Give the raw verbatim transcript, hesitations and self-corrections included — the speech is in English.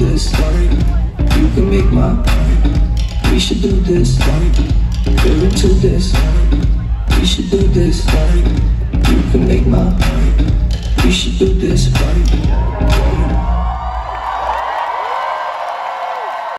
this. You can make my. We should do this. We're into this. We should do this. You can make my. We should do this.